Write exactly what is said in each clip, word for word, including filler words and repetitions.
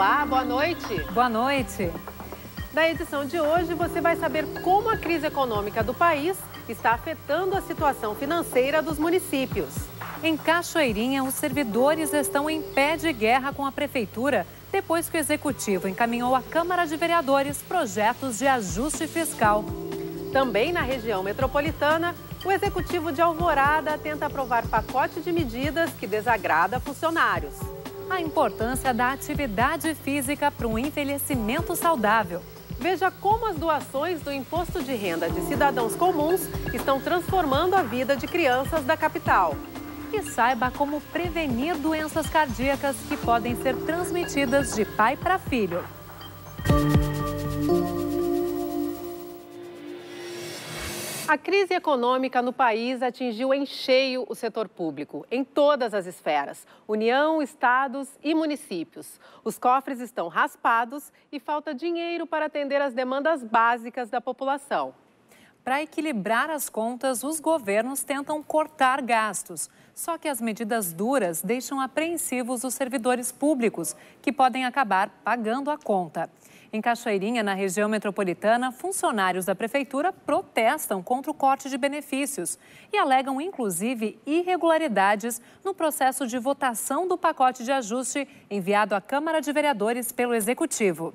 Olá, boa noite. Boa noite. Na edição de hoje, você vai saber como a crise econômica do país está afetando a situação financeira dos municípios. Em Cachoeirinha, os servidores estão em pé de guerra com a prefeitura depois que o executivo encaminhou à Câmara de Vereadores projetos de ajuste fiscal. Também na região metropolitana, o executivo de Alvorada tenta aprovar pacote de medidas que desagrada funcionários. A importância da atividade física para um envelhecimento saudável. Veja como as doações do imposto de renda de cidadãos comuns estão transformando a vida de crianças da capital. E saiba como prevenir doenças cardíacas que podem ser transmitidas de pai para filho. A crise econômica no país atingiu em cheio o setor público, em todas as esferas, União, estados e municípios. Os cofres estão raspados e falta dinheiro para atender as demandas básicas da população. Para equilibrar as contas, os governos tentam cortar gastos. Só que as medidas duras deixam apreensivos os servidores públicos, que podem acabar pagando a conta. Em Cachoeirinha, na região metropolitana, funcionários da prefeitura protestam contra o corte de benefícios e alegam, inclusive, irregularidades no processo de votação do pacote de ajuste enviado à Câmara de Vereadores pelo Executivo.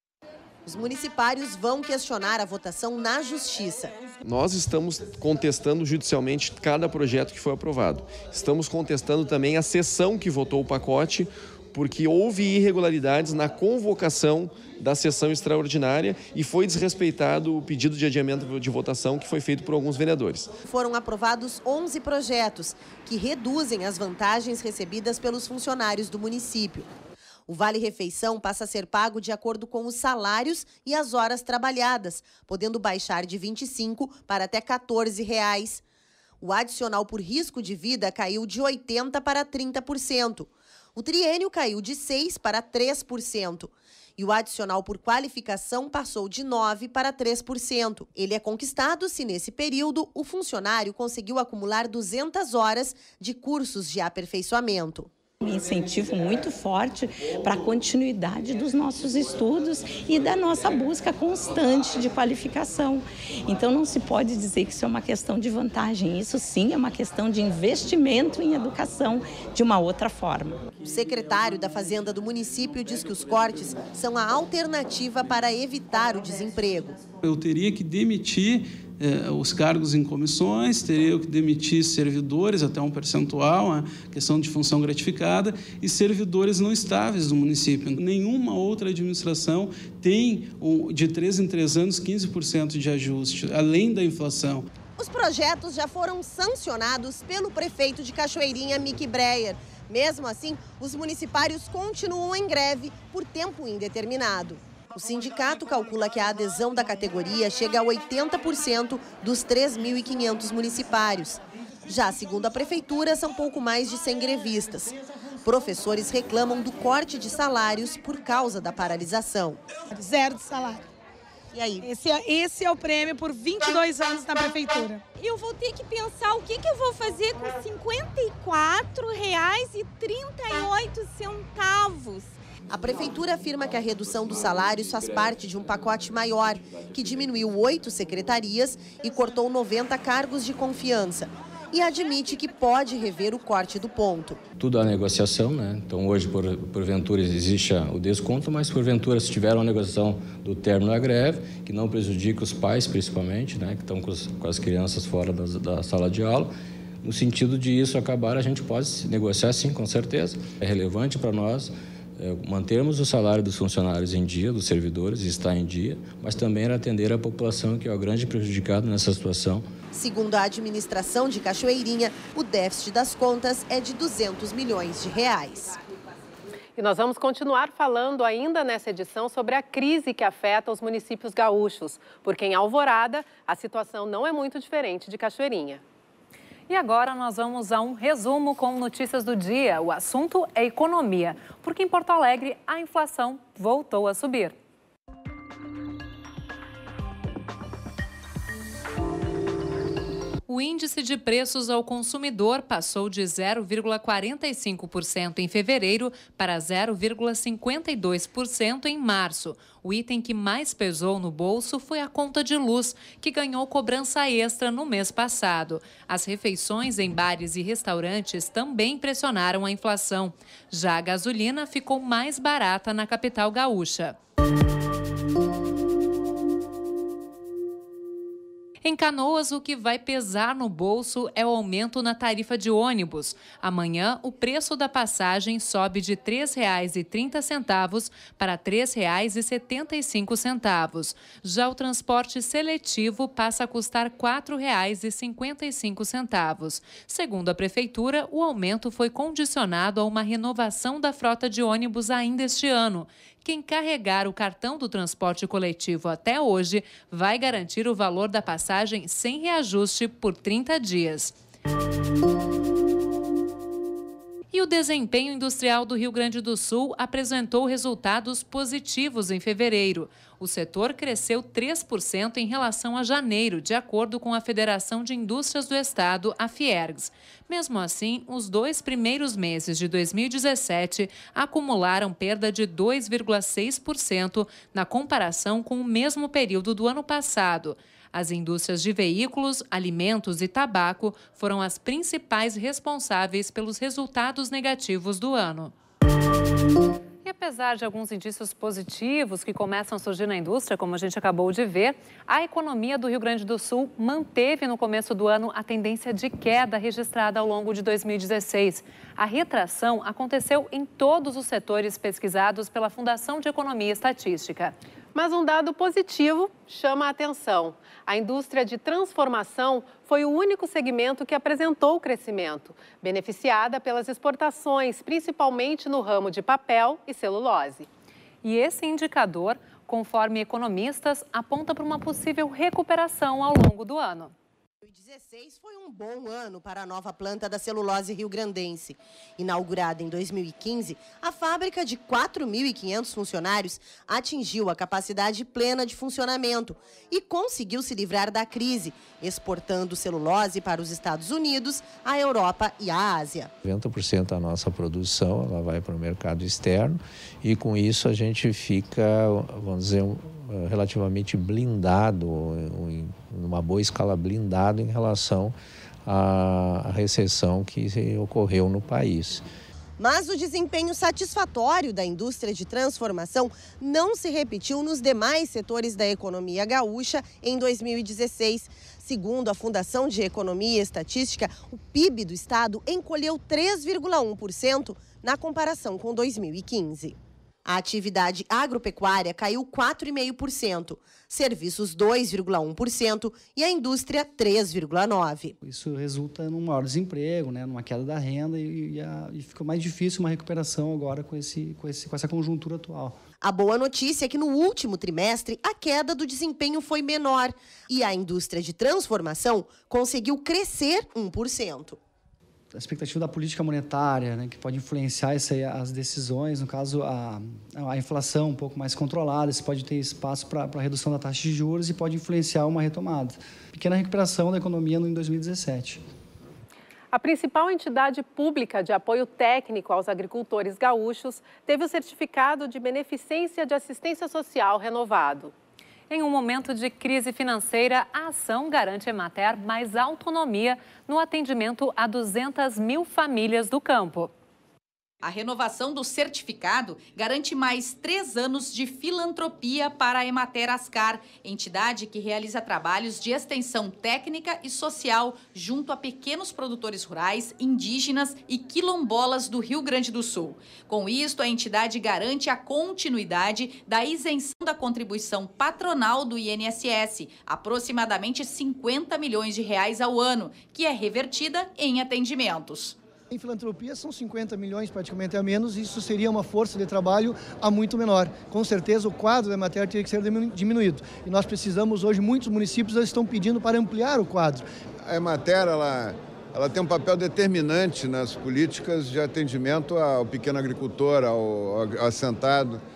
Os municipários vão questionar a votação na Justiça. Nós estamos contestando judicialmente cada projeto que foi aprovado. Estamos contestando também a sessão que votou o pacote, porque houve irregularidades na convocação da sessão extraordinária e foi desrespeitado o pedido de adiamento de votação que foi feito por alguns vereadores. Foram aprovados onze projetos que reduzem as vantagens recebidas pelos funcionários do município. O Vale-Refeição passa a ser pago de acordo com os salários e as horas trabalhadas, podendo baixar de vinte e cinco para até quatorze reais. O adicional por risco de vida caiu de oitenta para trinta por cento. O triênio caiu de seis para três por cento. E o adicional por qualificação passou de nove para três por cento. Ele é conquistado se, nesse período, o funcionário conseguiu acumular duzentas horas de cursos de aperfeiçoamento. Um incentivo muito forte para a continuidade dos nossos estudos e da nossa busca constante de qualificação. Então não se pode dizer que isso é uma questão de vantagem, isso sim é uma questão de investimento em educação de uma outra forma. O secretário da Fazenda do município diz que os cortes são a alternativa para evitar o desemprego. Eu teria que demitir Eh, os cargos em comissões, teria que demitir servidores, até um percentual, a questão de função gratificada, e servidores não estáveis do município. Nenhuma outra administração tem, de três em três anos, quinze por cento de ajuste, além da inflação. Os projetos já foram sancionados pelo prefeito de Cachoeirinha, Mickey Breyer. Mesmo assim, os municipários continuam em greve por tempo indeterminado. O sindicato calcula que a adesão da categoria chega a oitenta por cento dos três mil e quinhentos municipários. Já segundo a prefeitura, são pouco mais de cem grevistas. Professores reclamam do corte de salários por causa da paralisação. Zero de salário. E aí? Esse é, esse é o prêmio por vinte e dois anos na prefeitura. Eu vou ter que pensar o que, que eu vou fazer com cinquenta e quatro reais e trinta e oito centavos. A prefeitura afirma que a redução dos salários faz parte de um pacote maior, que diminuiu oito secretarias e cortou noventa cargos de confiança. E admite que pode rever o corte do ponto. Tudo a negociação, né? Então hoje, por, porventura, existe o desconto, mas porventura, se tiver uma negociação do término da greve, que não prejudique os pais, principalmente, né? Que estão com, os, com as crianças fora da, da sala de aula, no sentido de isso acabar, a gente pode negociar sim, com certeza. É relevante para nós mantermos o salário dos funcionários em dia, dos servidores, está em dia, mas também era atender a população, que é o grande prejudicado nessa situação. Segundo a administração de Cachoeirinha, o déficit das contas é de duzentos milhões de reais. E nós vamos continuar falando ainda nessa edição sobre a crise que afeta os municípios gaúchos, porque em Alvorada a situação não é muito diferente de Cachoeirinha. E agora nós vamos a um resumo com notícias do dia. O assunto é economia, porque em Porto Alegre a inflação voltou a subir. O índice de preços ao consumidor passou de zero vírgula quarenta e cinco por cento em fevereiro para zero vírgula cinquenta e dois por cento em março. O item que mais pesou no bolso foi a conta de luz, que ganhou cobrança extra no mês passado. As refeições em bares e restaurantes também pressionaram a inflação. Já a gasolina ficou mais barata na capital gaúcha. Em Canoas, o que vai pesar no bolso é o aumento na tarifa de ônibus. Amanhã, o preço da passagem sobe de três reais e trinta centavos para três reais e setenta e cinco centavos. Já o transporte seletivo passa a custar quatro reais e cinquenta e cinco centavos. Segundo a Prefeitura, o aumento foi condicionado a uma renovação da frota de ônibus ainda este ano. Quem carregar o cartão do transporte coletivo até hoje vai garantir o valor da passagem sem reajuste por trinta dias. E o desempenho industrial do Rio Grande do Sul apresentou resultados positivos em fevereiro. O setor cresceu três por cento em relação a janeiro, de acordo com a Federação de Indústrias do Estado, a Fiergs. Mesmo assim, os dois primeiros meses de dois mil e dezessete acumularam perda de dois vírgula seis por cento na comparação com o mesmo período do ano passado. As indústrias de veículos, alimentos e tabaco foram as principais responsáveis pelos resultados negativos do ano. E apesar de alguns indícios positivos que começam a surgir na indústria, como a gente acabou de ver, a economia do Rio Grande do Sul manteve no começo do ano a tendência de queda registrada ao longo de dois mil e dezesseis. A retração aconteceu em todos os setores pesquisados pela Fundação de Economia e Estatística. Mas um dado positivo chama a atenção. A indústria de transformação foi o único segmento que apresentou crescimento, beneficiada pelas exportações, principalmente no ramo de papel e celulose. E esse indicador, conforme economistas, aponta para uma possível recuperação ao longo do ano. dois mil e dezesseis foi um bom ano para a nova planta da celulose rio-grandense. Inaugurada em dois mil e quinze, a fábrica de quatro mil e quinhentos funcionários atingiu a capacidade plena de funcionamento e conseguiu se livrar da crise, exportando celulose para os Estados Unidos, a Europa e a Ásia. noventa por cento da nossa produção ela vai para o mercado externo e com isso a gente fica, vamos dizer, relativamente blindado, em uma boa escala blindado em relação à recessão que ocorreu no país. Mas o desempenho satisfatório da indústria de transformação não se repetiu nos demais setores da economia gaúcha em dois mil e dezesseis. Segundo a Fundação de Economia e Estatística, o P I B do estado encolheu três vírgula um por cento na comparação com dois mil e quinze. A atividade agropecuária caiu quatro vírgula cinco por cento, serviços dois vírgula um por cento e a indústria três vírgula nove por cento. Isso resulta num maior desemprego, né, numa queda da renda e, e, a, e fica mais difícil uma recuperação agora com, esse, com, esse, com essa conjuntura atual. A boa notícia é que no último trimestre a queda do desempenho foi menor e a indústria de transformação conseguiu crescer um por cento. A expectativa da política monetária, né, que pode influenciar essa, as decisões, no caso, a, a inflação um pouco mais controlada, isso pode ter espaço para a redução da taxa de juros e pode influenciar uma retomada. Pequena recuperação da economia em dois mil e dezessete. A principal entidade pública de apoio técnico aos agricultores gaúchos teve o certificado de beneficência de assistência social renovado. Em um momento de crise financeira, a ação garante à Emater mais autonomia no atendimento a duzentas mil famílias do campo. A renovação do certificado garante mais três anos de filantropia para a Emater Ascar, entidade que realiza trabalhos de extensão técnica e social junto a pequenos produtores rurais, indígenas e quilombolas do Rio Grande do Sul. Com isto, a entidade garante a continuidade da isenção da contribuição patronal do I N S S, aproximadamente cinquenta milhões de reais ao ano, que é revertida em atendimentos. Em filantropia são cinquenta milhões praticamente a menos, e isso seria uma força de trabalho a muito menor. Com certeza o quadro da Emater teria que ser diminuído. E nós precisamos hoje, muitos municípios estão pedindo para ampliar o quadro. A Emater, ela, ela tem um papel determinante nas políticas de atendimento ao pequeno agricultor, ao, ao assentado,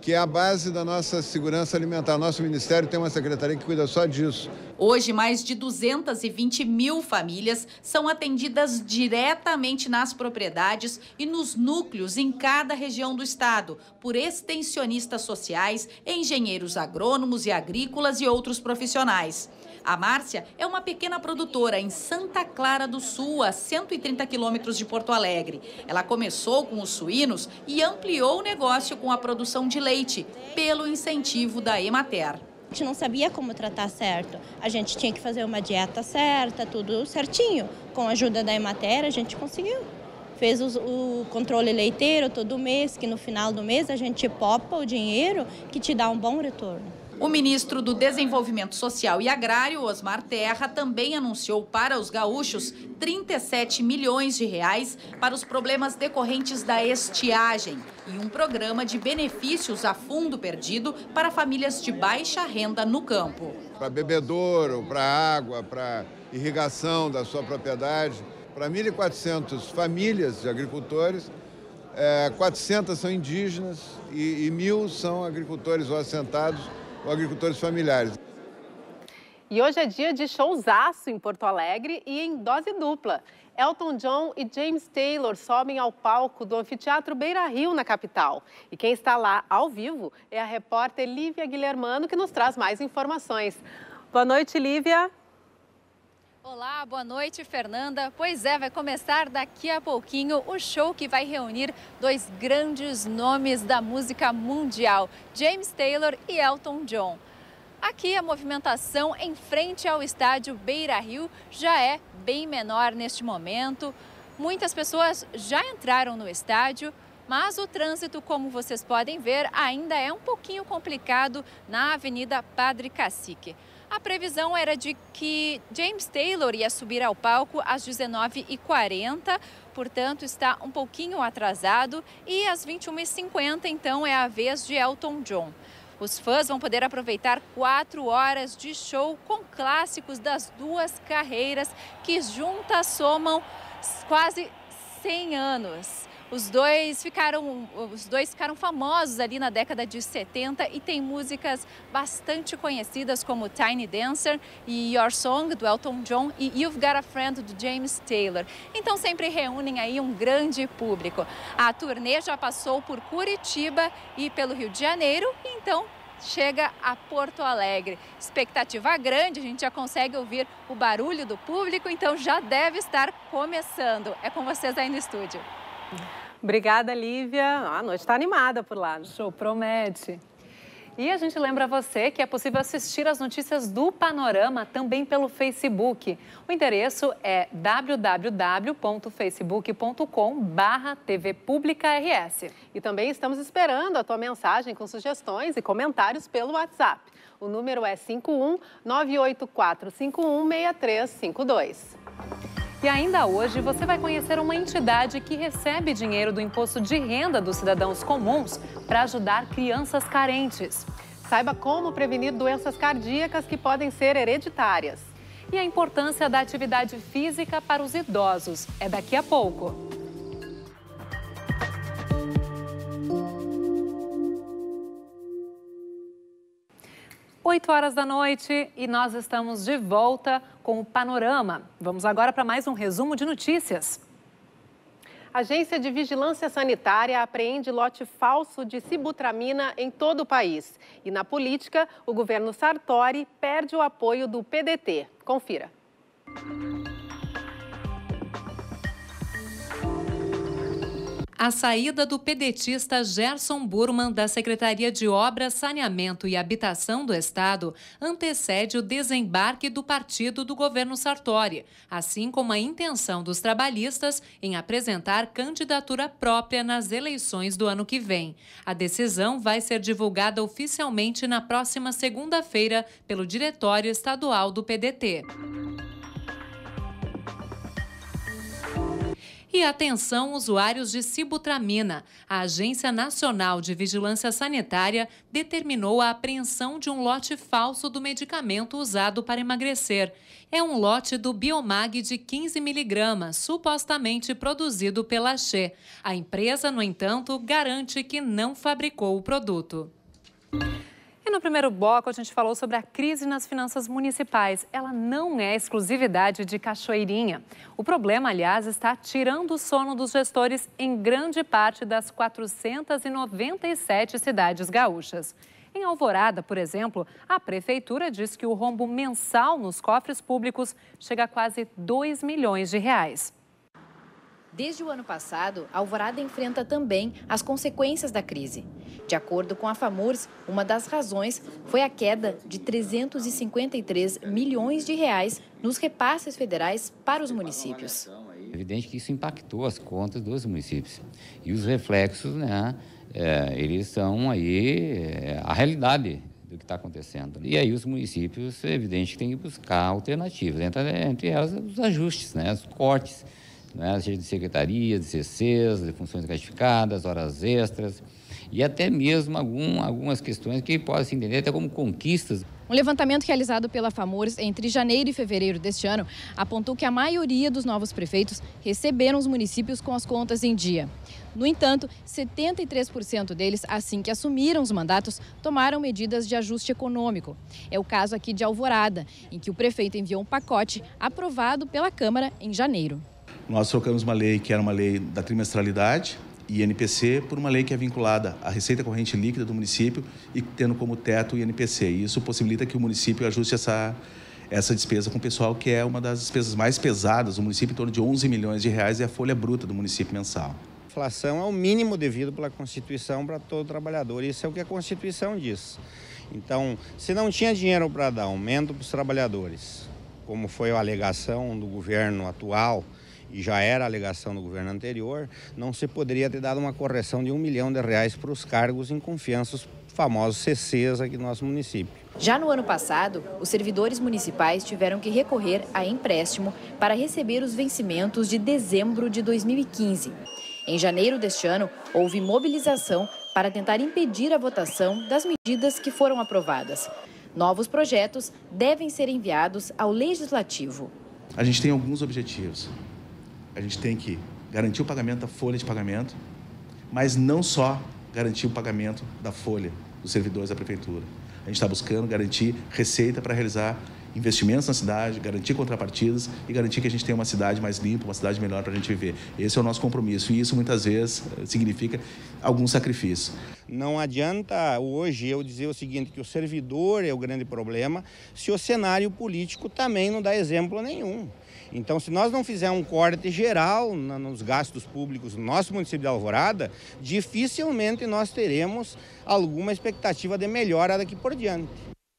que é a base da nossa segurança alimentar. Nosso Ministério tem uma secretaria que cuida só disso. Hoje, mais de duzentas e vinte mil famílias são atendidas diretamente nas propriedades e nos núcleos em cada região do estado, por extensionistas sociais, engenheiros agrônomos e agrícolas e outros profissionais. A Márcia é uma pequena produtora em Santa Clara do Sul, a cento e trinta quilômetros de Porto Alegre. Ela começou com os suínos e ampliou o negócio com a produção de leite, pelo incentivo da Emater. A gente não sabia como tratar certo. A gente tinha que fazer uma dieta certa, tudo certinho. Com a ajuda da Emater, a gente conseguiu. Fez o, o controle leiteiro todo mês, que no final do mês a gente popa o dinheiro que te dá um bom retorno. O ministro do Desenvolvimento Social e Agrário, Osmar Terra, também anunciou para os gaúchos trinta e sete milhões de reais para os problemas decorrentes da estiagem e um programa de benefícios a fundo perdido para famílias de baixa renda no campo. Para bebedouro, para água, para irrigação da sua propriedade, para mil e quatrocentas famílias de agricultores, é, quatrocentas são indígenas e, e mil são agricultores ou assentados ou agricultores familiares. E hoje é dia de showzaço em Porto Alegre e em dose dupla. Elton John e James Taylor sobem ao palco do Anfiteatro Beira Rio, na capital. E quem está lá ao vivo é a repórter Lívia Guilhermano, que nos traz mais informações. Boa noite, Lívia. Olá, boa noite, Fernanda. Pois é, vai começar daqui a pouquinho o show que vai reunir dois grandes nomes da música mundial, James Taylor e Elton John. Aqui a movimentação em frente ao estádio Beira Rio já é bem menor neste momento. Muitas pessoas já entraram no estádio, mas o trânsito, como vocês podem ver, ainda é um pouquinho complicado na Avenida Padre Cacique. A previsão era de que James Taylor ia subir ao palco às dezenove e quarenta, portanto está um pouquinho atrasado, e às vinte e uma e cinquenta, então, é a vez de Elton John. Os fãs vão poder aproveitar quatro horas de show com clássicos das duas carreiras que juntas somam quase cem anos. Os dois ficaram, os dois ficaram famosos ali na década de setenta e tem músicas bastante conhecidas como Tiny Dancer e Your Song, do Elton John, e You've Got a Friend, do James Taylor. Então sempre reúnem aí um grande público. A turnê já passou por Curitiba e pelo Rio de Janeiro, então chega a Porto Alegre. Expectativa grande, a gente já consegue ouvir o barulho do público, então já deve estar começando. É com vocês aí no estúdio. Obrigada, Lívia. A noite está animada por lá. Show promete. E a gente lembra você que é possível assistir as notícias do Panorama também pelo Facebook. O endereço é w w w ponto facebook ponto com barra T V Pública R S. E também estamos esperando a tua mensagem com sugestões e comentários pelo WhatsApp. O número é cinco um nove oito quatro cinco um seis três cinco dois. E ainda hoje você vai conhecer uma entidade que recebe dinheiro do imposto de renda dos cidadãos comuns para ajudar crianças carentes. Saiba como prevenir doenças cardíacas que podem ser hereditárias. E a importância da atividade física para os idosos. É daqui a pouco. oito horas da noite e nós estamos de volta com o Panorama. Vamos agora para mais um resumo de notícias. A Agência de Vigilância Sanitária apreende lote falso de sibutramina em todo o país. E na política, o governo Sartori perde o apoio do P D T. Confira. A saída do pedetista Gerson Burman da Secretaria de Obras, Saneamento e Habitação do Estado antecede o desembarque do partido do governo Sartori, assim como a intenção dos trabalhistas em apresentar candidatura própria nas eleições do ano que vem. A decisão vai ser divulgada oficialmente na próxima segunda-feira pelo Diretório Estadual do P D T. E atenção, usuários de sibutramina. A Agência Nacional de Vigilância Sanitária determinou a apreensão de um lote falso do medicamento usado para emagrecer. É um lote do Biomag de quinze miligramas, supostamente produzido pela Xê. A empresa, no entanto, garante que não fabricou o produto. no primeiro bloco, a gente falou sobre a crise nas finanças municipais. Ela não é exclusividade de Cachoeirinha. O problema, aliás, está tirando o sono dos gestores em grande parte das quatrocentas e noventa e sete cidades gaúchas. Em Alvorada, por exemplo, a prefeitura diz que o rombo mensal nos cofres públicos chega a quase dois milhões de reais. Desde o ano passado, a Alvorada enfrenta também as consequências da crise. De acordo com a FAMURS, uma das razões foi a queda de trezentos e cinquenta e três milhões de reais nos repasses federais para os municípios. É evidente que isso impactou as contas dos municípios. E os reflexos, né, é, eles são aí é, a realidade do que está acontecendo. E aí os municípios, é evidente que têm que buscar alternativas, entre, entre elas os ajustes, né, os cortes, né, seja de secretarias, de C Cs, de funções gratificadas, horas extras e até mesmo algum, algumas questões que podem se entender até como conquistas. Um levantamento realizado pela FAMURS entre janeiro e fevereiro deste ano apontou que a maioria dos novos prefeitos receberam os municípios com as contas em dia. No entanto, setenta e três por cento deles, assim que assumiram os mandatos, tomaram medidas de ajuste econômico. É o caso aqui de Alvorada, em que o prefeito enviou um pacote aprovado pela Câmara em janeiro. Nós trocamos uma lei que era uma lei da trimestralidade, I N P C, por uma lei que é vinculada à receita corrente líquida do município e tendo como teto o I N P C. E isso possibilita que o município ajuste essa, essa despesa com o pessoal, que é uma das despesas mais pesadas do município, em torno de onze milhões de reais, é a folha bruta do município mensal. A inflação é o mínimo devido pela Constituição para todo trabalhador, isso é o que a Constituição diz. Então, se não tinha dinheiro para dar aumento para os trabalhadores, como foi a alegação do governo atual, e já era a alegação do governo anterior, não se poderia ter dado uma correção de um milhão de reais para os cargos em confiança, os famosos C Cs aqui no nosso município. Já no ano passado, os servidores municipais tiveram que recorrer a empréstimo para receber os vencimentos de dezembro de dois mil e quinze. Em janeiro deste ano, houve mobilização para tentar impedir a votação das medidas que foram aprovadas. Novos projetos devem ser enviados ao Legislativo. A gente tem alguns objetivos. A gente tem que garantir o pagamento da folha de pagamento, mas não só garantir o pagamento da folha dos servidores da prefeitura. A gente está buscando garantir receita para realizar investimentos na cidade, garantir contrapartidas e garantir que a gente tenha uma cidade mais limpa, uma cidade melhor para a gente viver. Esse é o nosso compromisso e isso muitas vezes significa algum sacrifício. Não adianta hoje eu dizer o seguinte, que o servidor é o grande problema, se o cenário político também não dá exemplo nenhum. Então, se nós não fizermos um corte geral nos gastos públicos no nosso município de Alvorada, dificilmente nós teremos alguma expectativa de melhora daqui por diante.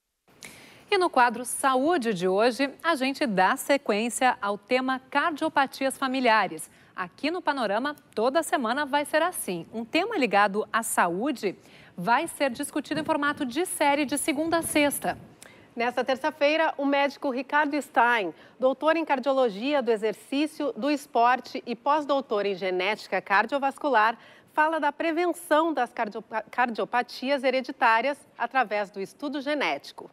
E no quadro Saúde de hoje, a gente dá sequência ao tema cardiopatias familiares. Aqui no Panorama, toda semana vai ser assim. Um tema ligado à saúde vai ser discutido em formato de série de segunda a sexta. Nesta terça-feira, o médico Ricardo Stein, doutor em cardiologia do exercício, do esporte e pós-doutor em genética cardiovascular, fala da prevenção das cardiopatias hereditárias através do estudo genético.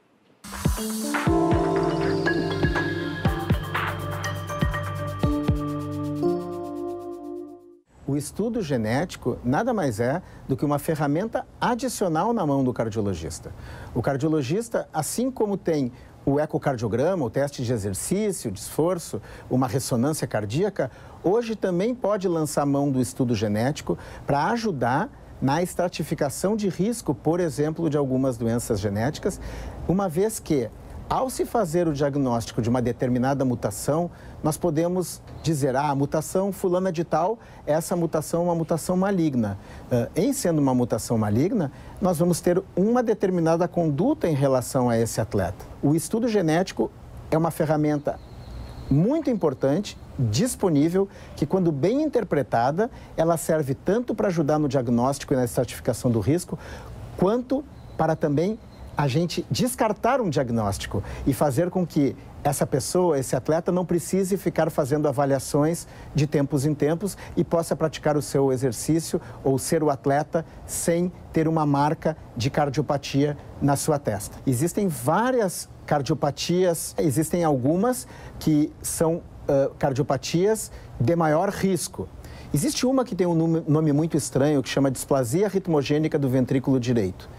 O estudo genético nada mais é do que uma ferramenta adicional na mão do cardiologista. O cardiologista, assim como tem o ecocardiograma, o teste de exercício, de esforço, uma ressonância cardíaca, hoje também pode lançar mão do estudo genético para ajudar na estratificação de risco, por exemplo, de algumas doenças genéticas, uma vez que, ao se fazer o diagnóstico de uma determinada mutação, nós podemos dizer, ah, a mutação fulana de tal, essa mutação é uma mutação maligna. Uh, em sendo uma mutação maligna, nós vamos ter uma determinada conduta em relação a esse atleta. O estudo genético é uma ferramenta muito importante, disponível, que quando bem interpretada, ela serve tanto para ajudar no diagnóstico e na estratificação do risco, quanto para também a gente descartar um diagnóstico e fazer com que essa pessoa, esse atleta, não precise ficar fazendo avaliações de tempos em tempos e possa praticar o seu exercício ou ser o atleta sem ter uma marca de cardiopatia na sua testa. Existem várias cardiopatias, existem algumas que são uh, cardiopatias de maior risco. Existe uma que tem um nome muito estranho, que chama displasia ritmogênica do ventrículo direito.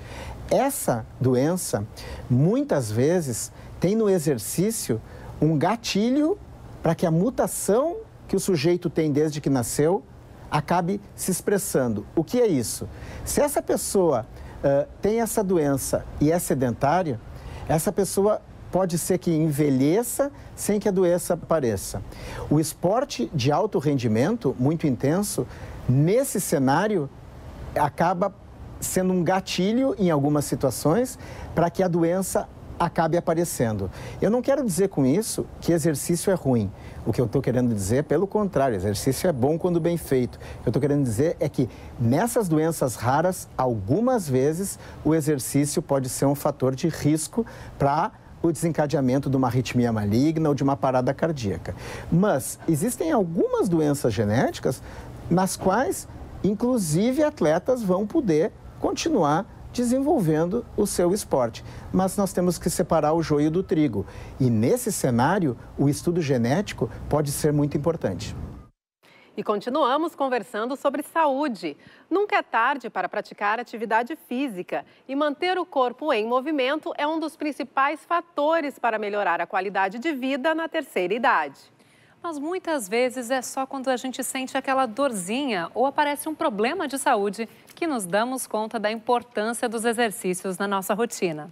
essa doença, muitas vezes, tem no exercício um gatilho para que a mutação que o sujeito tem desde que nasceu acabe se expressando. O que é isso? Se essa pessoa uh, tem essa doença e é sedentária, essa pessoa pode ser que envelheça sem que a doença apareça. O esporte de alto rendimento, muito intenso, nesse cenário, acaba sendo um gatilho em algumas situações para que a doença acabe aparecendo. Eu não quero dizer com isso que exercício é ruim. O que eu estou querendo dizer, pelo contrário, exercício é bom quando bem feito. O que eu estou querendo dizer é que nessas doenças raras, algumas vezes, o exercício pode ser um fator de risco para o desencadeamento de uma arritmia maligna ou de uma parada cardíaca. Mas existem algumas doenças genéticas nas quais, inclusive, atletas vão poder continuar desenvolvendo o seu esporte. Mas nós temos que separar o joio do trigo. E nesse cenário, o estudo genético pode ser muito importante. E continuamos conversando sobre saúde. Nunca é tarde para praticar atividade física e manter o corpo em movimento é um dos principais fatores para melhorar a qualidade de vida na terceira idade. Mas muitas vezes é só quando a gente sente aquela dorzinha ou aparece um problema de saúde que nos damos conta da importância dos exercícios na nossa rotina.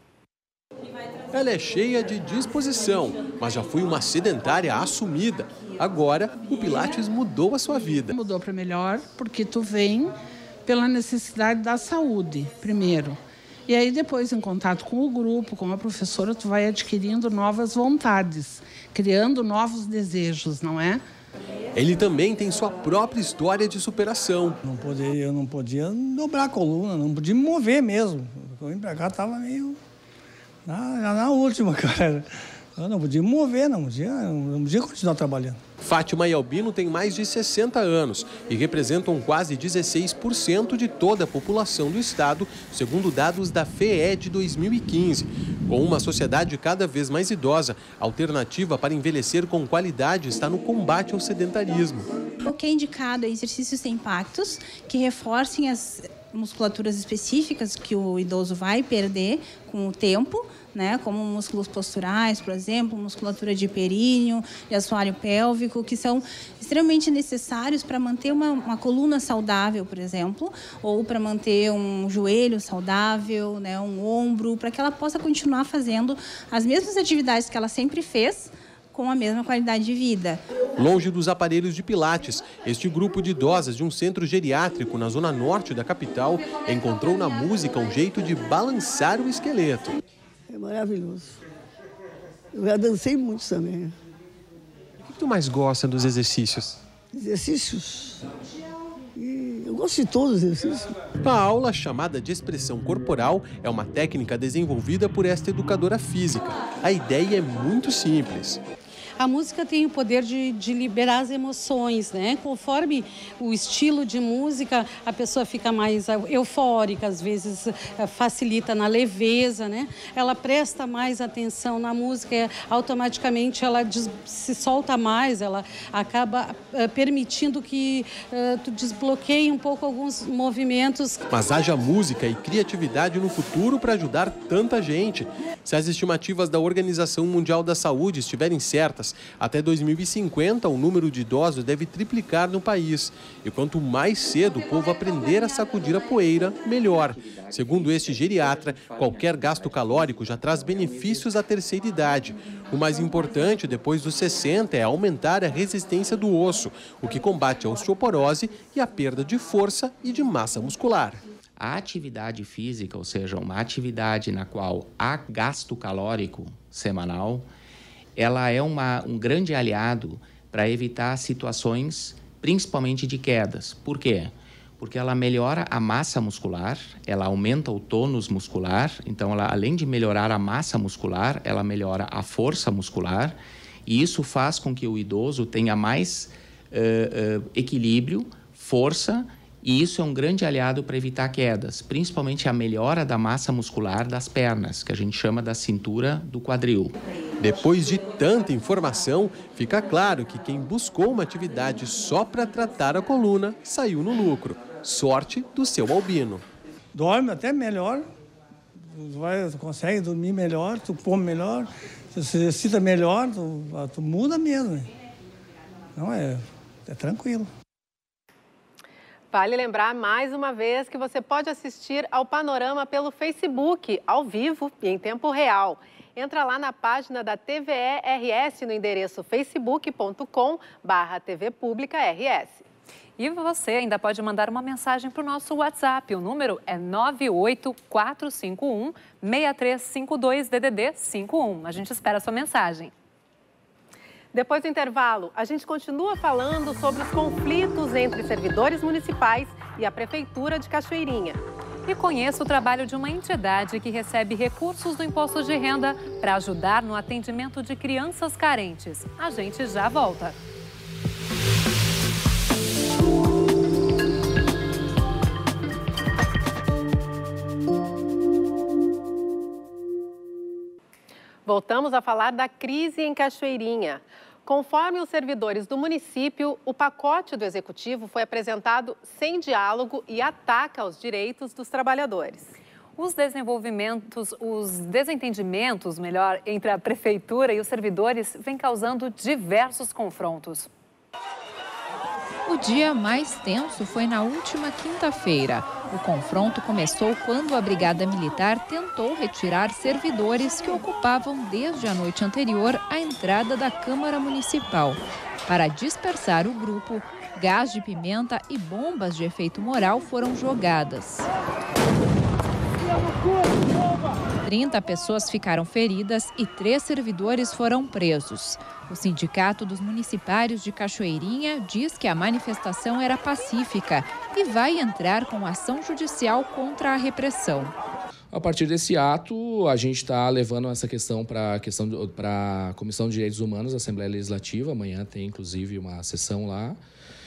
Ela é cheia de disposição, mas já foi uma sedentária assumida. Agora, o Pilates mudou a sua vida. Mudou para melhor porque tu vem pela necessidade da saúde, primeiro. E aí depois, em contato com o grupo, com a professora, tu vai adquirindo novas vontades, criando novos desejos, não é? Ele também tem sua própria história de superação. Não podia, eu não podia dobrar a coluna, não podia me mover mesmo. Eu vim pra cá, tava meio... Na, na última, cara. Eu não podia me mover, não podia, não podia continuar trabalhando. Fátima e Albino têm mais de sessenta anos e representam quase dezesseis por cento de toda a população do estado, segundo dados da F E E de dois mil e quinze. Com uma sociedade cada vez mais idosa, a alternativa para envelhecer com qualidade está no combate ao sedentarismo. O que é indicado é exercícios sem impactos, que reforcem as musculaturas específicas que o idoso vai perder com o tempo, né, como músculos posturais, por exemplo, musculatura de períneo e assoalho pélvico, que são extremamente necessários para manter uma, uma coluna saudável, por exemplo, ou para manter um joelho saudável, né, um ombro, para que ela possa continuar fazendo as mesmas atividades que ela sempre fez, com a mesma qualidade de vida. Longe dos aparelhos de pilates, este grupo de idosas de um centro geriátrico na zona norte da capital encontrou na música um jeito de balançar o esqueleto. É maravilhoso. Eu já dancei muito também. O que tu mais gosta dos exercícios? Exercícios? E eu gosto de todos os exercícios. A aula, chamada de expressão corporal, é uma técnica desenvolvida por esta educadora física. A ideia é muito simples. A música tem o poder de, de liberar as emoções, né? Conforme o estilo de música, a pessoa fica mais eufórica, às vezes facilita na leveza, né? Ela presta mais atenção na música, automaticamente ela des, se solta mais, ela acaba uh, permitindo que uh, tu desbloqueie um pouco alguns movimentos. Mas haja música e criatividade no futuro para ajudar tanta gente. Se as estimativas da Organização Mundial da Saúde estiverem certas, até dois mil e cinquenta, o número de idosos deve triplicar no país. E quanto mais cedo o povo aprender a sacudir a poeira, melhor. Segundo este geriatra, qualquer gasto calórico já traz benefícios à terceira idade. O mais importante, depois dos sessenta, é aumentar a resistência do osso, o que combate a osteoporose e a perda de força e de massa muscular. A atividade física, ou seja, uma atividade na qual há gasto calórico semanal, ela é uma, um grande aliado para evitar situações, principalmente de quedas. Por quê? Porque ela melhora a massa muscular, ela aumenta o tônus muscular, então ela, além de melhorar a massa muscular, ela melhora a força muscular, e isso faz com que o idoso tenha mais uh, uh, equilíbrio, força, e isso é um grande aliado para evitar quedas, principalmente a melhora da massa muscular das pernas, que a gente chama da cintura do quadril. Depois de tanta informação, fica claro que quem buscou uma atividade só para tratar a coluna saiu no lucro. Sorte do seu Albino. Dorme até melhor, Tu, vai, tu consegue dormir melhor, tu come melhor, tu se exercita melhor, tu, tu muda mesmo. Não, é, é tranquilo. Vale lembrar mais uma vez que você pode assistir ao Panorama pelo Facebook, ao vivo e em tempo real. Entra lá na página da T V E R S no endereço facebook ponto com barra T V Pública R S. E você ainda pode mandar uma mensagem para o nosso WhatsApp. O número é nove oito quatro cinco um, seis três cinco dois D D D cinco um. A gente espera a sua mensagem. Depois do intervalo, a gente continua falando sobre os conflitos entre servidores municipais e a Prefeitura de Cachoeirinha. E conheça o trabalho de uma entidade que recebe recursos do imposto de renda para ajudar no atendimento de crianças carentes. A gente já volta. Voltamos a falar da crise em Cachoeirinha. Conforme os servidores do município, o pacote do Executivo foi apresentado sem diálogo e ataca aos direitos dos trabalhadores. Os desenvolvimentos, os desentendimentos, melhor, entre a Prefeitura e os servidores vêm causando diversos confrontos. O dia mais tenso foi na última quinta-feira. O confronto começou quando a Brigada Militar tentou retirar servidores que ocupavam desde a noite anterior a entrada da Câmara Municipal. Para dispersar o grupo, gás de pimenta e bombas de efeito moral foram jogadas. trinta pessoas ficaram feridas e três servidores foram presos. O Sindicato dos Municipários de Cachoeirinha diz que a manifestação era pacífica e vai entrar com ação judicial contra a repressão. A partir desse ato, a gente está levando essa questão para a questão para a Comissão de Direitos Humanos da Assembleia Legislativa. Amanhã tem, inclusive, uma sessão lá.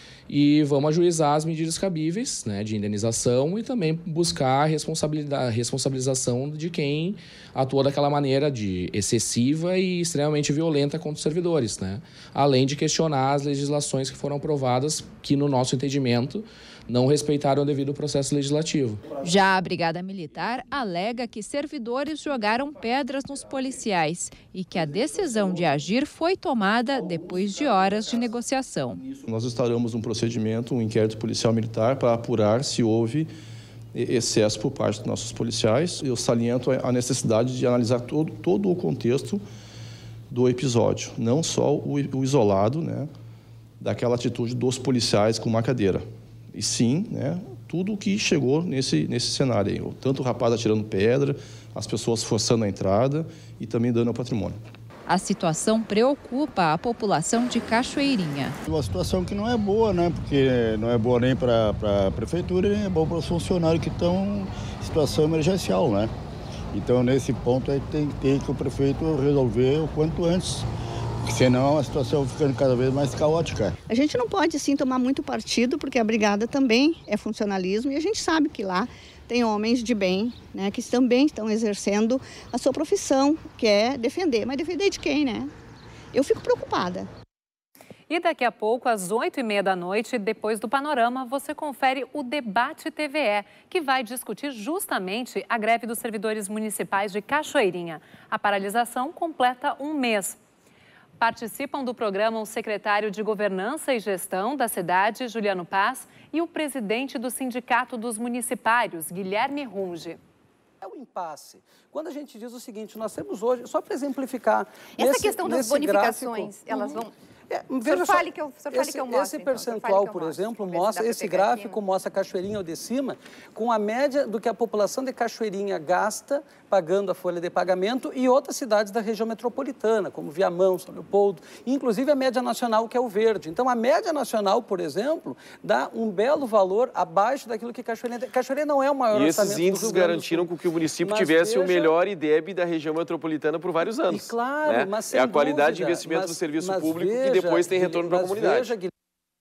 E vamos ajuizar as medidas cabíveis, né, de indenização e também buscar a responsabilidade, responsabilização de quem atuou daquela maneira de excessiva e extremamente violenta contra os servidores, né? Além de questionar as legislações que foram aprovadas, que no nosso entendimento não respeitaram o devido processo legislativo. Já a Brigada Militar alega que servidores jogaram pedras nos policiais e que a decisão de agir foi tomada depois de horas de negociação. Nós instauramos um procedimento, um inquérito policial militar para apurar se houve excesso por parte dos nossos policiais. Eu saliento a necessidade de analisar todo, todo o contexto do episódio, não só o, o isolado, né, daquela atitude dos policiais com uma cadeira. E sim, né, tudo o que chegou nesse, nesse cenário aí. Tanto o rapaz atirando pedra, as pessoas forçando a entrada e também dano ao patrimônio. A situação preocupa a população de Cachoeirinha. Uma situação que não é boa, né? Porque não é boa nem para a prefeitura, nem é boa para os funcionários que estão em situação emergencial, né? Então, nesse ponto, aí tem que ter que o prefeito resolver o quanto antes. Senão a situação fica cada vez mais caótica. A gente não pode, sim, tomar muito partido, porque a brigada também é funcionalismo e a gente sabe que lá tem homens de bem, né, que também estão exercendo a sua profissão, que é defender. Mas defender de quem, né? Eu fico preocupada. E daqui a pouco, às oito e meia da noite, depois do Panorama, você confere o Debate T V E, que vai discutir justamente a greve dos servidores municipais de Cachoeirinha. A paralisação completa um mês. Participam do programa o secretário de Governança e Gestão da cidade, Juliano Paz, e o presidente do Sindicato dos Municipários, Guilherme Runge. É o impasse. Quando a gente diz o seguinte, nós temos hoje, só para exemplificar... Essa nesse, questão das bonificações, gráfico, elas vão... É, veja só, fale que eu, fale esse, que eu mostro, esse então, percentual, que eu por mostro, exemplo, mostra, esse gráfico mostra Cachoeirinha ou de cima, com a média do que a população de Cachoeirinha gasta pagando a folha de pagamento e outras cidades da região metropolitana, como Viamão, São Leopoldo, inclusive a média nacional, que é o verde. Então, a média nacional, por exemplo, dá um belo valor abaixo daquilo que Cachoeirinha tem. Cachoeirinha não é o maior e orçamento do Rio Grande do Sul. E esses índices garantiram com que o município mas tivesse veja... o melhor I D E B da região metropolitana por vários anos. E claro, né? mas sem É a qualidade dúvida, de investimento mas, do serviço mas público veja, que depois tem retorno para a comunidade. Veja,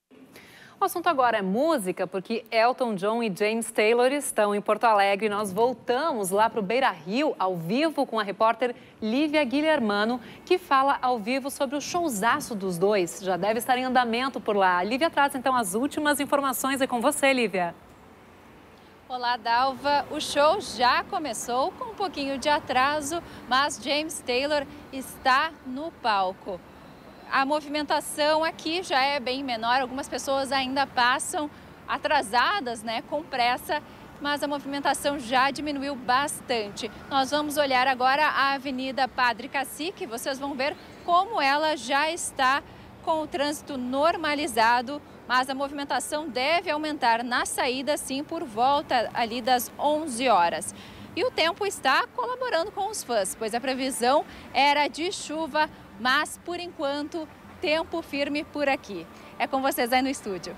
O assunto agora é música, porque Elton John e James Taylor estão em Porto Alegre. Nós voltamos lá para o Beira Rio, ao vivo, com a repórter Lívia Guilhermano, que fala ao vivo sobre o showzaço dos dois. Já deve estar em andamento por lá. A Lívia traz, então, as últimas informações. É com você, Lívia. Olá, Dalva. O show já começou com um pouquinho de atraso, mas James Taylor está no palco. A movimentação aqui já é bem menor, algumas pessoas ainda passam atrasadas, né, com pressa, mas a movimentação já diminuiu bastante. Nós vamos olhar agora a Avenida Padre Cacique, vocês vão ver como ela já está com o trânsito normalizado, mas a movimentação deve aumentar na saída, sim, por volta ali das onze horas. E o tempo está colaborando com os fãs, pois a previsão era de chuva, mas, por enquanto, tempo firme por aqui. É com vocês aí no estúdio.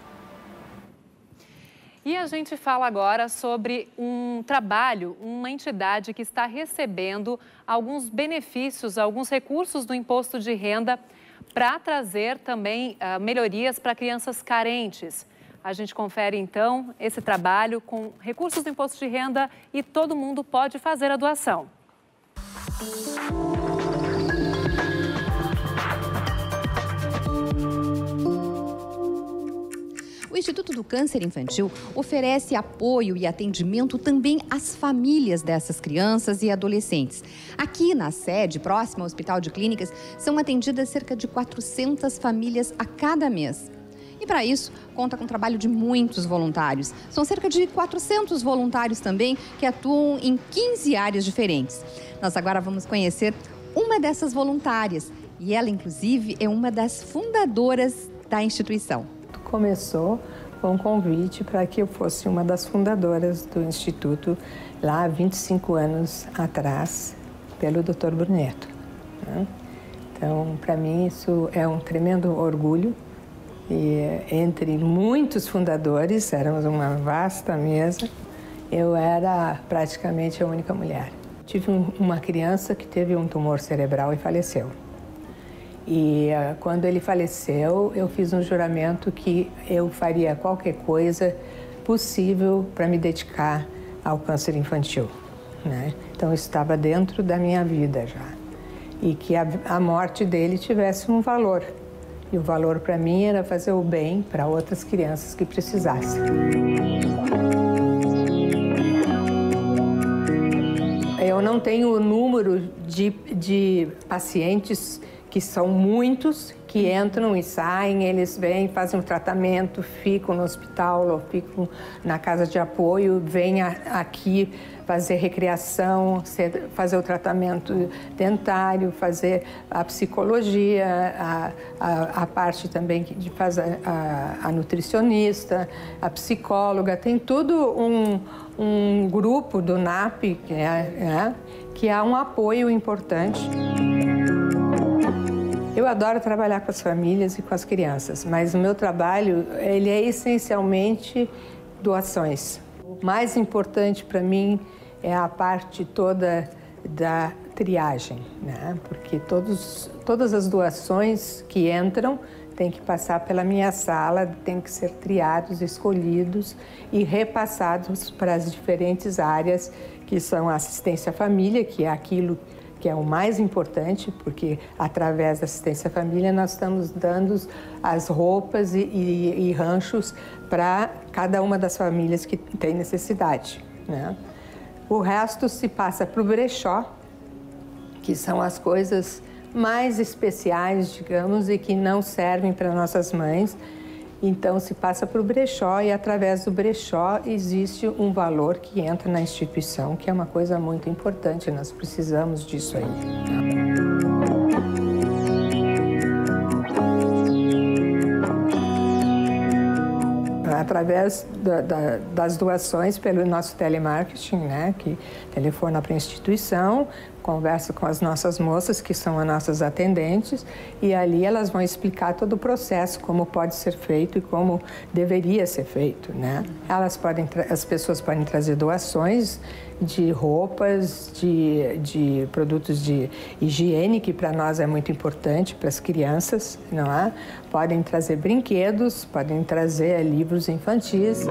E a gente fala agora sobre um trabalho, uma entidade que está recebendo alguns benefícios, alguns recursos do imposto de renda para trazer também uh, melhorias para crianças carentes. A gente confere, então, esse trabalho com recursos do imposto de renda e todo mundo pode fazer a doação. O Instituto do Câncer Infantil oferece apoio e atendimento também às famílias dessas crianças e adolescentes. Aqui na sede, próxima ao Hospital de Clínicas, são atendidas cerca de quatrocentas famílias a cada mês. E para isso, conta com o trabalho de muitos voluntários. São cerca de quatrocentos voluntários também que atuam em quinze áreas diferentes. Nós agora vamos conhecer uma dessas voluntárias. E ela, inclusive, é uma das fundadoras da instituição. Começou com um convite para que eu fosse uma das fundadoras do Instituto lá há vinte e cinco anos atrás, pelo doutor Brunetto, né? Então, para mim, isso é um tremendo orgulho. E entre muitos fundadores, éramos uma vasta mesa, eu era praticamente a única mulher. Tive um, uma criança que teve um tumor cerebral e faleceu. E uh, quando ele faleceu, eu fiz um juramento que eu faria qualquer coisa possível para me dedicar ao câncer infantil, né? Então, isso estava dentro da minha vida já. E que a, a morte dele tivesse um valor. E o valor para mim era fazer o bem para outras crianças que precisassem. Eu não tenho o número de, de pacientes que são muitos, que entram e saem, eles vêm, fazem um tratamento, ficam no hospital, ou ficam na casa de apoio, vêm a, aqui fazer recreação, fazer o tratamento dentário, fazer a psicologia, a, a, a parte também de fazer a, a nutricionista, a psicóloga, tem tudo um, um grupo do N A P, que é, é, que é um apoio importante. Eu adoro trabalhar com as famílias e com as crianças, mas o meu trabalho, ele é essencialmente doações. O mais importante para mim é a parte toda da triagem, né? Porque todos, todas as doações que entram têm que passar pela minha sala, têm que ser triados, escolhidos e repassados para as diferentes áreas, que são a assistência à família, que é aquilo que é o mais importante, porque através da assistência à família nós estamos dando as roupas e, e, e ranchos para cada uma das famílias que tem necessidade, né? O resto se passa para o brechó, que são as coisas mais especiais, digamos, e que não servem para nossas mães. Então, se passa para o brechó e, através do brechó, existe um valor que entra na instituição, que é uma coisa muito importante, nós precisamos disso aí. Através da, da, das doações pelo nosso telemarketing, né, que telefona para a instituição, conversa com as nossas moças, que são as nossas atendentes, e ali elas vão explicar todo o processo, como pode ser feito e como deveria ser feito, né? Elas podem, as pessoas podem trazer doações de roupas, de, de produtos de higiene, que para nós é muito importante, para as crianças, não é? Podem trazer brinquedos, podem trazer livros infantis.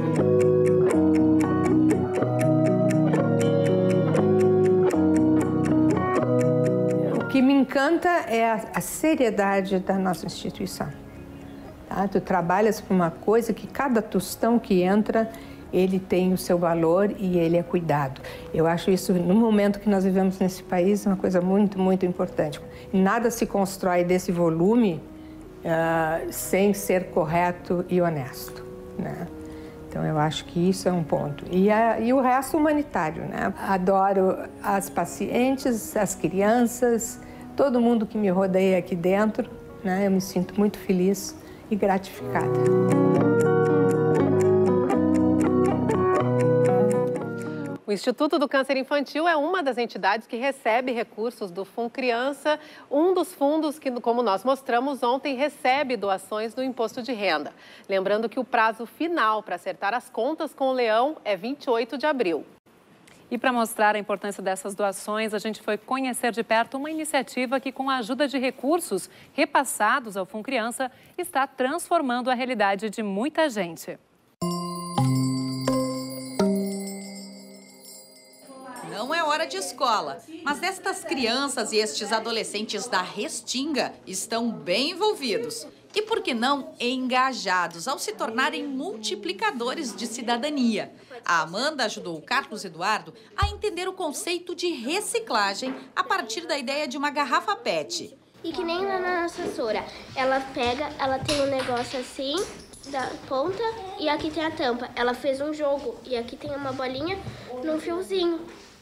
O que me encanta é a, a seriedade da nossa instituição. Tá? Tu trabalhas com uma coisa que cada tostão que entra, ele tem o seu valor e ele é cuidado. Eu acho isso, no momento que nós vivemos nesse país, uma coisa muito, muito importante. Nada se constrói desse volume uh, sem ser correto e honesto, né? Então, eu acho que isso é um ponto. E, a, e o resto humanitário, né? Adoro as pacientes, as crianças, todo mundo que me rodeia aqui dentro, né? Eu me sinto muito feliz e gratificada. O Instituto do Câncer Infantil é uma das entidades que recebe recursos do FUNCriança, um dos fundos que, como nós mostramos ontem, recebe doações do imposto de renda. Lembrando que o prazo final para acertar as contas com o Leão é vinte e oito de abril. E para mostrar a importância dessas doações, a gente foi conhecer de perto uma iniciativa que, com a ajuda de recursos repassados ao FUNCriança, está transformando a realidade de muita gente. Não é hora de escola, mas estas crianças e estes adolescentes da Restinga estão bem envolvidos. E por que não engajados ao se tornarem multiplicadores de cidadania. A Amanda ajudou o Carlos Eduardo a entender o conceito de reciclagem a partir da ideia de uma garrafa pet. E que nem lá na nossa Sora, ela pega, ela tem um negócio assim, da ponta, e aqui tem a tampa. Ela fez um jogo e aqui tem uma bolinha num fiozinho.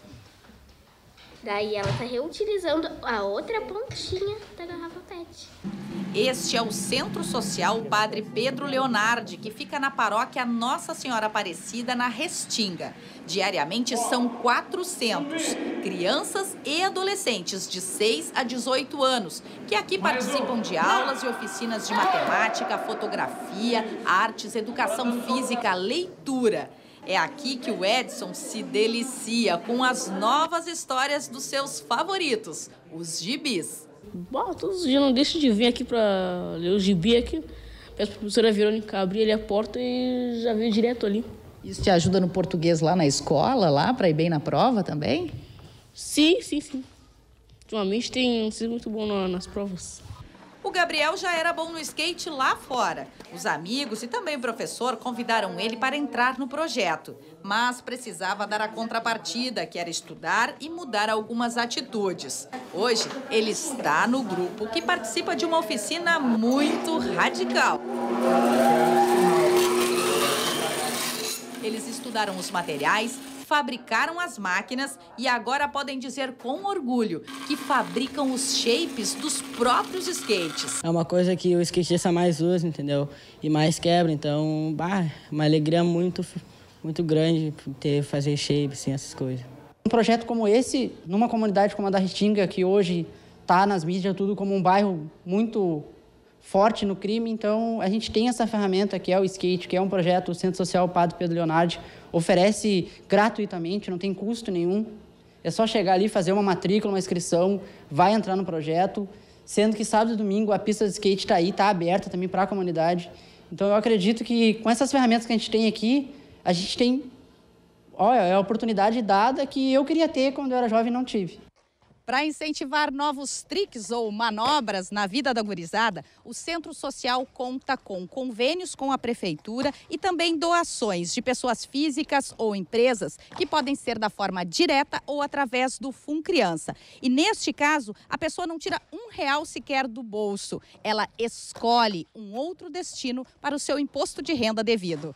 Daí ela está reutilizando a outra pontinha da garrafa pet. Este é o Centro Social Padre Pedro Leonardi, que fica na paróquia Nossa Senhora Aparecida, na Restinga. Diariamente são quatrocentos crianças e adolescentes de seis a dezoito anos, que aqui participam de aulas e oficinas de matemática, fotografia, artes, educação física, leitura. É aqui que o Edson se delicia com as novas histórias dos seus favoritos, os gibis. Bom, todos os dias não deixo de vir aqui para ler o gibi aqui. Peço para a professora Verônica abrir ali a porta e já venho direto ali. Isso te ajuda no português lá na escola, lá para ir bem na prova também? Sim, sim, sim. Ultimamente tem sido muito bom nas provas. O Gabriel já era bom no skate lá fora. Os amigos e também o professor convidaram ele para entrar no projeto. Mas precisava dar a contrapartida, que era estudar e mudar algumas atitudes. Hoje, ele está no grupo que participa de uma oficina muito radical. Eles estudaram os materiais, fabricaram as máquinas e agora podem dizer com orgulho que fabricam os shapes dos próprios skates. É uma coisa que o skatista mais usa, entendeu? E mais quebra, então, bah, uma alegria muito, muito grande ter, fazer shape, assim, essas coisas. Um projeto como esse, numa comunidade como a da Restinga, que hoje está nas mídias tudo como um bairro muito forte no crime, então a gente tem essa ferramenta que é o skate, que é um projeto, o Centro Social Padre Pedro Leonardi oferece gratuitamente, não tem custo nenhum. É só chegar ali, fazer uma matrícula, uma inscrição, vai entrar no projeto, sendo que sábado e domingo a pista de skate está aí, está aberta também para a comunidade. Então eu acredito que com essas ferramentas que a gente tem aqui, a gente tem, olha, é a oportunidade dada que eu queria ter quando eu era jovem e não tive. Para incentivar novos triques ou manobras na vida da gurizada, o Centro Social conta com convênios com a Prefeitura e também doações de pessoas físicas ou empresas que podem ser da forma direta ou através do FUNCriança. E neste caso, a pessoa não tira um real sequer do bolso. Ela escolhe um outro destino para o seu imposto de renda devido.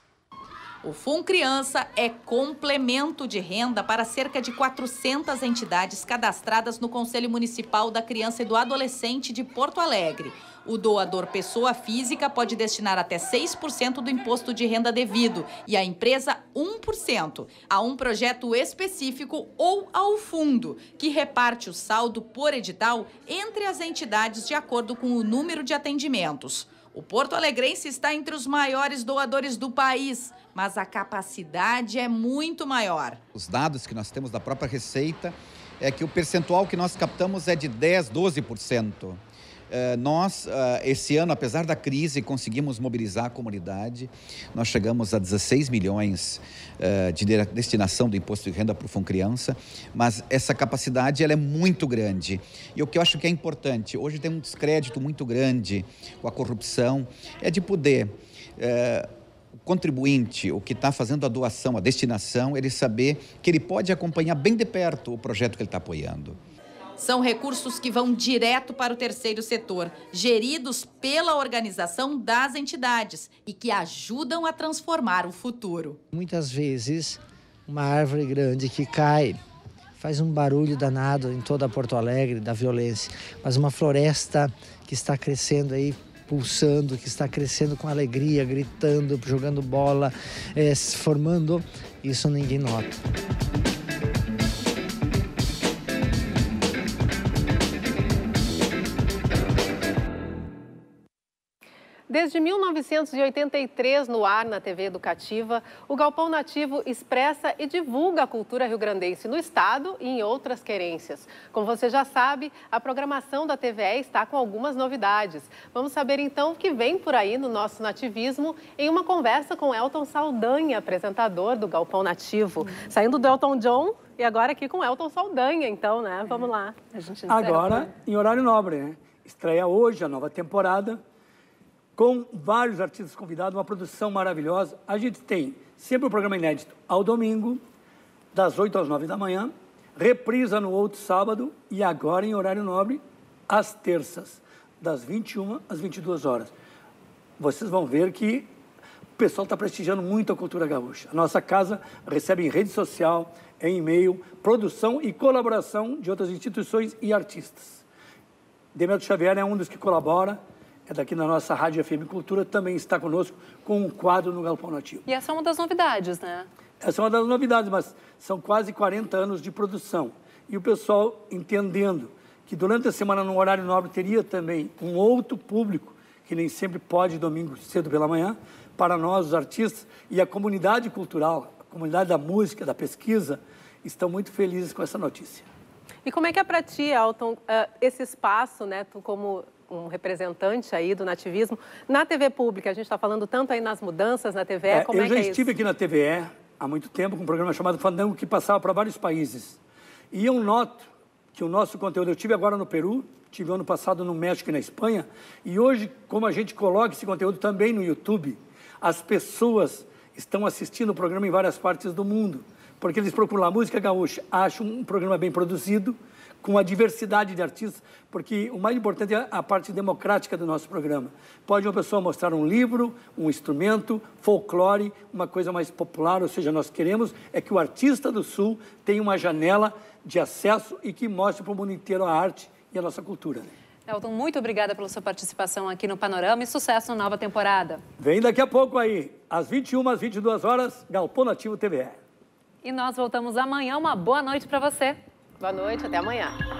O FUNCriança é complemento de renda para cerca de quatrocentas entidades cadastradas no Conselho Municipal da Criança e do Adolescente de Porto Alegre. O doador pessoa física pode destinar até seis por cento do imposto de renda devido e a empresa um por cento a um projeto específico ou ao fundo, que reparte o saldo por edital entre as entidades de acordo com o número de atendimentos. O porto-alegrense está entre os maiores doadores do país, mas a capacidade é muito maior. Os dados que nós temos da própria Receita é que o percentual que nós captamos é de dez, doze por cento. Uh, nós, uh, esse ano, apesar da crise, conseguimos mobilizar a comunidade. Nós chegamos a dezesseis milhões uh, de destinação do imposto de renda para o FUNCriança, mas essa capacidade ela é muito grande. E o que eu acho que é importante, hoje tem um descrédito muito grande com a corrupção, é de poder uh, o contribuinte, o que está fazendo a doação, a destinação, ele saber que ele pode acompanhar bem de perto o projeto que ele está apoiando. São recursos que vão direto para o terceiro setor, geridos pela organização das entidades e que ajudam a transformar o futuro. Muitas vezes, uma árvore grande que cai faz um barulho danado em toda Porto Alegre, da violência. Mas uma floresta que está crescendo aí, pulsando, que está crescendo com alegria, gritando, jogando bola, é, se formando, isso ninguém nota. Desde mil novecentos e oitenta e três, no ar na T V Educativa, o Galpão Nativo expressa e divulga a cultura rio-grandense no estado e em outras querências. Como você já sabe, a programação da T V E está com algumas novidades. Vamos saber então o que vem por aí no nosso nativismo em uma conversa com Elton Saldanha, apresentador do Galpão Nativo. Saindo do Elton John e agora aqui com Elton Saldanha, então, né? Vamos lá. A gente agora, em horário nobre, né? Estreia hoje a nova temporada, com vários artistas convidados, uma produção maravilhosa. A gente tem sempre um programa inédito ao domingo, das oito às nove da manhã, reprisa no outro sábado e agora em horário nobre, às terças, das vinte e uma às vinte e duas horas. Vocês vão ver que o pessoal está prestigiando muito a cultura gaúcha. A nossa casa recebe em rede social, em e-mail, produção e colaboração de outras instituições e artistas. Demetrio Xavier é um dos que colabora, é daqui na nossa Rádio F M Cultura, também está conosco com um quadro no Galpão Nativo. E essa é uma das novidades, né? Essa é uma das novidades, mas são quase quarenta anos de produção. E o pessoal entendendo que durante a semana, no horário nobre, teria também um outro público, que nem sempre pode, domingo cedo pela manhã, para nós, os artistas, e a comunidade cultural, a comunidade da música, da pesquisa, estão muito felizes com essa notícia. E como é que é para ti, Elton, esse espaço, né, tu como um representante aí do nativismo, na T V pública? A gente está falando tanto aí nas mudanças na T V E, é, como é que é isso? Eu já estive aqui na T V E há muito tempo com um programa chamado Fandango, que passava para vários países. E eu noto que o nosso conteúdo, eu tive agora no Peru, tive ano passado no México e na Espanha, e hoje, como a gente coloca esse conteúdo também no YouTube, as pessoas estão assistindo o programa em várias partes do mundo, porque eles procuram lá música gaúcha, acham um programa bem produzido, com a diversidade de artistas, porque o mais importante é a parte democrática do nosso programa. Pode uma pessoa mostrar um livro, um instrumento, folclore, uma coisa mais popular, ou seja, nós queremos é que o artista do Sul tenha uma janela de acesso e que mostre para o mundo inteiro a arte e a nossa cultura. Elton, muito obrigada pela sua participação aqui no Panorama e sucesso na nova temporada. Vem daqui a pouco aí, às vinte e uma, às vinte e duas horas, Galpão Nativo T V E. E nós voltamos amanhã. Uma boa noite para você. Boa noite, até amanhã.